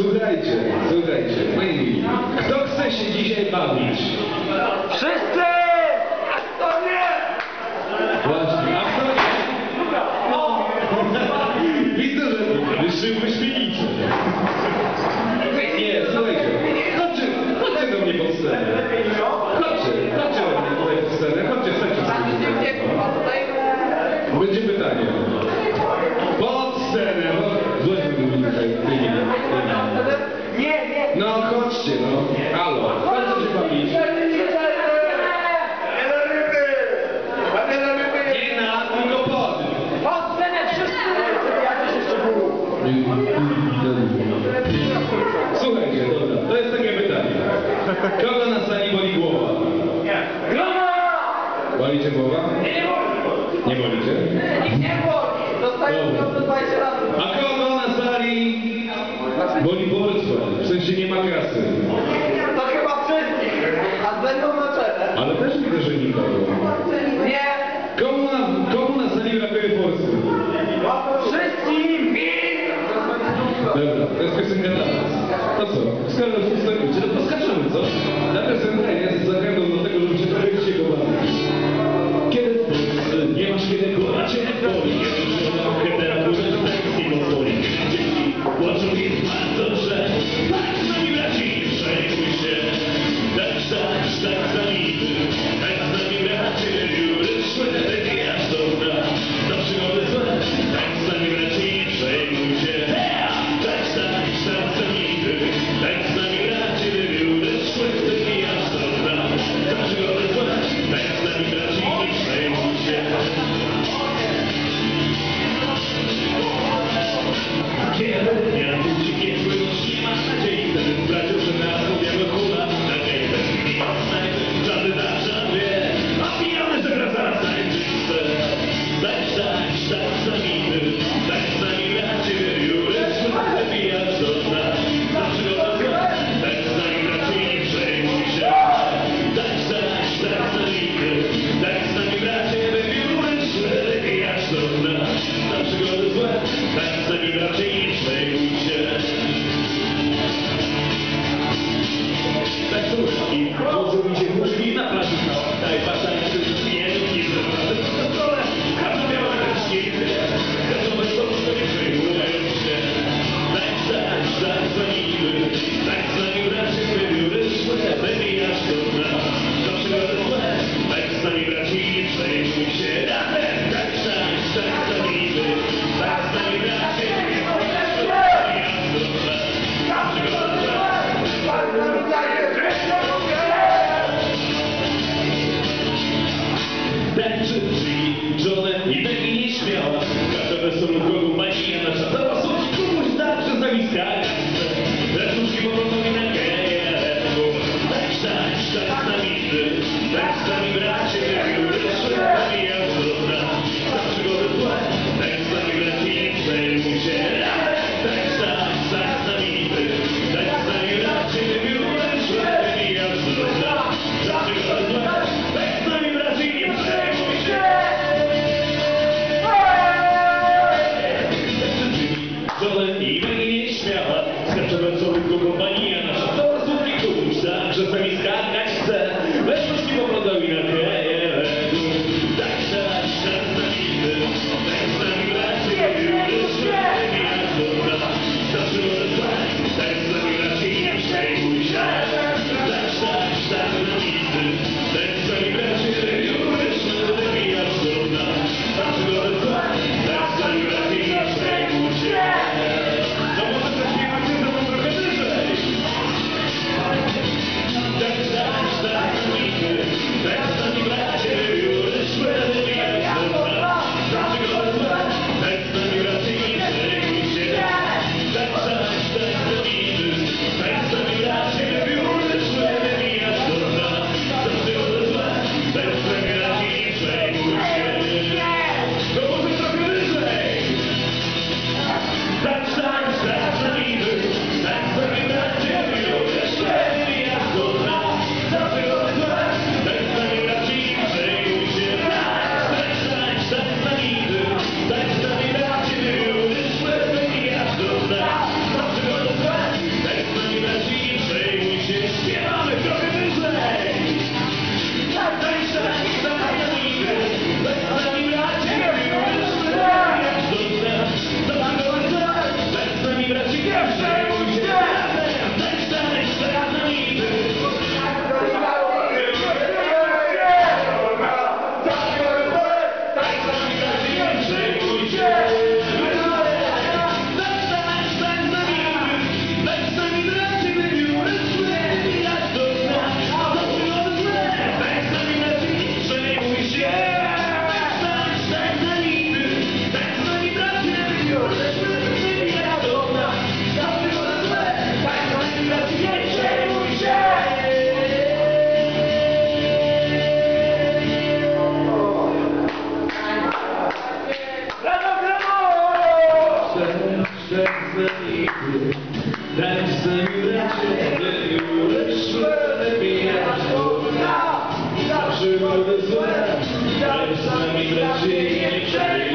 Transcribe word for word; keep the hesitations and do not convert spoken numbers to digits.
Słuchajcie, słuchajcie, moi mili. Kto chce się dzisiaj bawić? Wszyscy! A kto nie? Właśnie, a kto nie? Widzę, że wyszły wyśmienicie. Nie, słuchajcie, chodźcie, chodźcie do mnie pod scenę. Chodźcie, chodźcie do mnie tutaj pod scenę, chodźcie, chodźcie sobie tutaj. Będzie pytanie. Pod scenę, złośmy tutaj. Nie, nie. No chodźcie, no. Halo, chodźcie się bawić. Nie na, tylko pod. Pod scenę wszyscy! Jakoś jeszcze było. Słuchajcie, dobra, to jest takie pytanie. Kogo na sali boli głowa? Groma! Bolicie głowa? Nie, nie boli. Nie bolicie? Nikt nie boli. Dostaję Dobra. to dwadzieścia lat. A kogo na sali boli portfel? W sensie nie ma kasy. To chyba wszystkich. A będą na czele. Ale też widzę, że nikogo. Nie. Komu na, komu na sali brakuje forsy? Wszystkim! Dobra, to jest piosenka dla nas. To co? Skoro wstępujcie, to poskaczemy, co? Ta piosenka jest zachętą do tego, żeby się trochę dzisiaj go bawić. Kiedy w Polsce nie masz kiedy głowa cię boli, że temperaturze pensji pozwoli. Dzieci płaczą i bardzo, że tak z nami braci, przejmuj się. Tak, tak, tak z nami, tak z nami braci, jury szły, takie jak dobra, za przygody złe. Tak z nami braci, przejmuj się. Tak, tak, tak z nami, tak z nami braci, jury szły, takie jak dobra, za przygody złe. Tak z nami braci, przejmuj się. Kiedy ja tu ci nie już nie masz nadziei, wtedy sprawił, że nas mówiamy hula, na gejbę i ostajmy, żadny zawsze wie, a pijamy, że gra zaraz tańczyste. Tak, tak, tak z nami ty, tak z nami bracie, jury, słychać wypijasz do dna, za przygodę złe, tak z nami bracie, nie przejmuj się. Tak, tak, tak z nami ty, tak z nami bracie, jury, słychać wypijasz do dna, za przygodę złe, tak z nami bracie, nie przejmuj się. Tak słuszki, włożą mi się puszki na plaży, daj pasaj przy zmienki, że razem z kontrolę, każda miała ręcznicy, każda bez to nie przejmują się. Tak, tak, tak z nami my, tak z nami bracie, wybióry szły, wybijasz do dna, za przygodę złe, tak z nami braci, nie przejmuj się. Razem, tak, tak, tak z nami my, tak z nami bracie, wybióry szły, wybijasz do dna, za przygodę złe. Tańczy drzwi, żonę i tak i nie śmiała. Każda wesołą drogą pani ja nasza cała słodki komuś zawsze z nami skakać. Leczuszki po prostu mi na geję. Tak, tak, tak z nami ty, tak z nami bracie, wybióry szły, wybijasz do dna. Za przygody złe, tak z nami bracie, nie przejmuj się. Tak, tak, tak z nami ty, tak z nami bracie, wybióry szły, wybijasz do dna. Za przygody złe, tak z nami bracie, nie przejmuj się. Żonę i pani nie śmiała, skacze wesołych kompanii, a nasza cała słodki komuś zawsze z nami skakać chce. Weszłości poglądał i na kraje. Tak, tak, tak z nami ty, tak z nami bracie, wybióry szły, wybijasz do dna. Za przygodę złe, tak z nami bracie, nie przejmuj się. Tak, tak, tak z nami ty, tak z nami bracie, wybióry szły, wybijasz do dna. Za przygodę złe, tak z nami bracie, nie przejmuj się. No może zaśpiewacie ze mną trochę wyżej. Tak, tak, tak z nami ty, tak z nami bracie, przejmuj się! Dajcie sami raczej, ulepszy lepiej jak to. Przygody złe, dajcie sami raczej, nie przejmuj.